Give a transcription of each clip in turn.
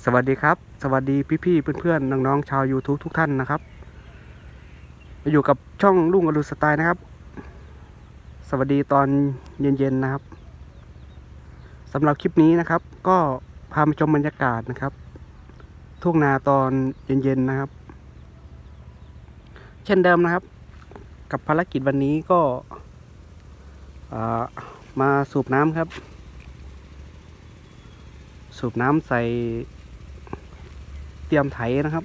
สวัสดีครับสวัสดีพี่ๆเพื่อนๆน้องๆชาว YouTube ทุกท่านนะครับมาอยู่กับช่องลุงอรุณสไตล์นะครับสวัสดีตอนเย็นๆนะครับสำหรับคลิปนี้นะครับ ก็พามาชมบรรยากาศนะครับทุ่งนาตอนเย็นๆนะครับ เช่นเดิมนะครับ กับภารกิจวันนี้ก็มาสูบน้ำครับ สูบน้ำใส่เตรียมไถนะครับ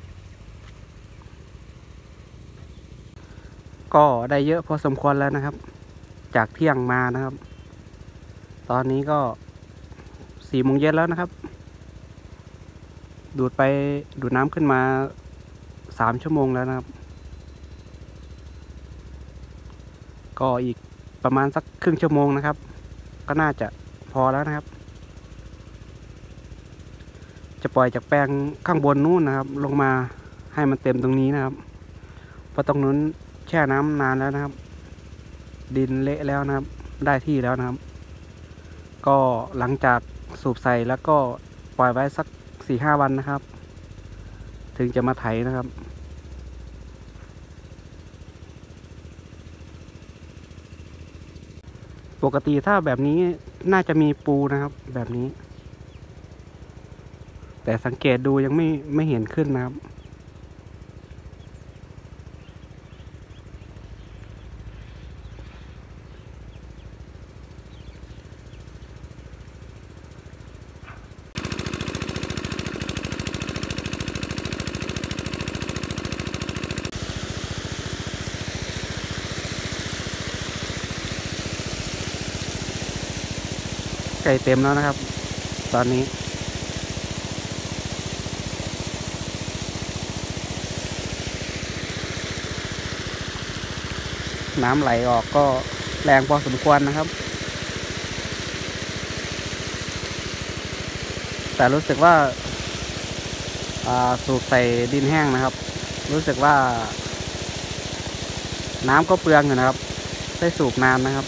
ก็ได้เยอะพอสมควรแล้วนะครับ จากเที่ยงมานะครับ ตอนนี้ก็4 โมงเย็นแล้วนะครับ ดูดน้ำขึ้นมา3 ชั่วโมงแล้วนะครับ ก็อีกประมาณสักครึ่งชั่วโมงนะครับ ก็น่าจะพอแล้วนะครับ จะปล่อยจากแปลงข้างบนนู้นนะครับ ลงมาให้มันเต็มตรงนี้นะครับ เพราะตรงนู้นแช่น้ำนานแล้วนะครับ ดินเละแล้วนะครับ ได้ที่แล้วนะครับ ก็หลังจากสูบใส่แล้วก็ปล่อยไว้สัก4-5 วันนะครับ ถึงจะมาไถนะครับปกติถ้าแบบนี้น่าจะมีปูนะครับแบบนี้ แต่สังเกตดูยังไม่เห็นขึ้นนะครับไก่เต็มแล้วนะครับ ตอนนี้น้ำไหลออกก็แรงพอสมควรนะครับ แต่รู้สึกว่าสูบใส่ดินแห้งนะครับ รู้สึกว่าน้ำก็เปลืองอยู่นะครับ ได้สูบนานนะครับ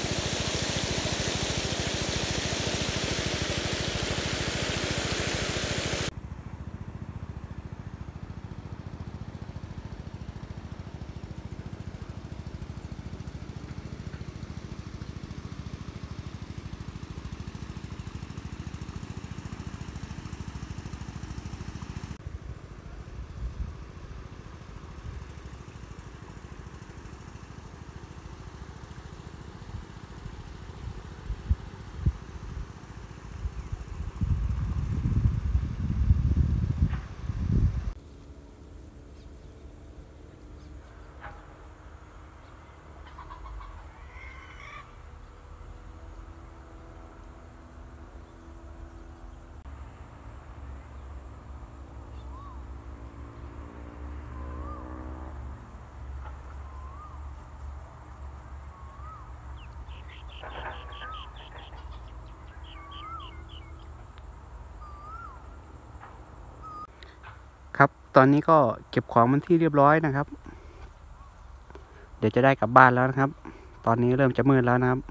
ครับตอนนี้ก็เก็บของมันที่เรียบร้อยนะครับ เดี๋ยวจะได้กลับบ้านแล้วนะครับ ตอนนี้เริ่มจะมืดแล้วนะครับ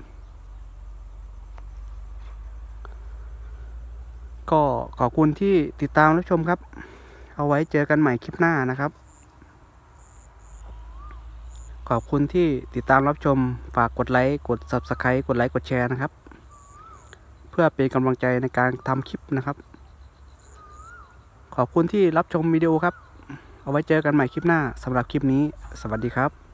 ก็ขอบคุณที่ติดตามรับชมครับ เอาไว้เจอกันใหม่คลิปหน้านะครับ ขอบคุณที่ติดตามรับชม ฝากกดไลค์ กด Subscribe กดไลค์ กดแชร์นะครับ เพื่อเป็นกำลังใจในการทำคลิปนะครับ ขอบคุณที่รับชมวิดีโอครับ เอาไว้เจอกันใหม่คลิปหน้าสำหรับคลิปนี้ สวัสดีครับ